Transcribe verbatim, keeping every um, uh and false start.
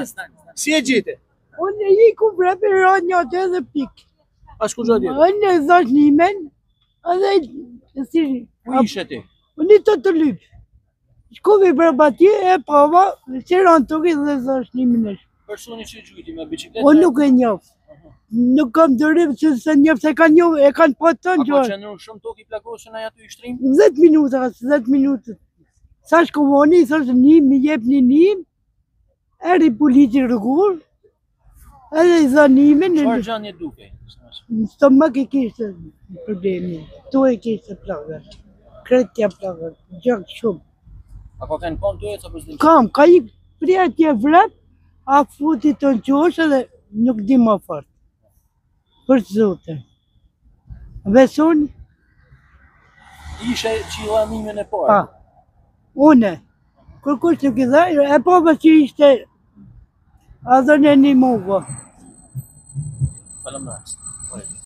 Si e gjete? Unë e i ku vrepe rënjë atë dhe pik. As ku gjatë tjetër? Unë e zash nimen, edhe e si... Ku ishe ti? Unë i të të lypë. Shkove për batje e pava, që rënë tuki dhe zash nimen është. Personi që i gjujti me bicikletë? Unë nuk e njofë. Nuk kam dërim që se njofë se ka njofë, e kanë po të në Apo gjojë. që në shumë toki plagosën aja të i shtrim? dhjetë minuta, dhjetë minuta. Sa shkovoni, sa shë një, mi jep një një, eri politi rëgur, edhe i dha nimin. Çfarë gjanje duke? Në stomak e kishtë problemi, tu e kishtë plagër, kretja plagër, gjak shumë. Apo kanë kon të ecë apo s'dim? Kam, ka i prija tje vrap, a futi të në qoshë dhe nuk di më fort. Për zote. Besoni? Ishe qila nimin e parë? Pa. Une. Kur kush nuk i dha, e papa që ishte, a dhe në një mugo. Faleminderit.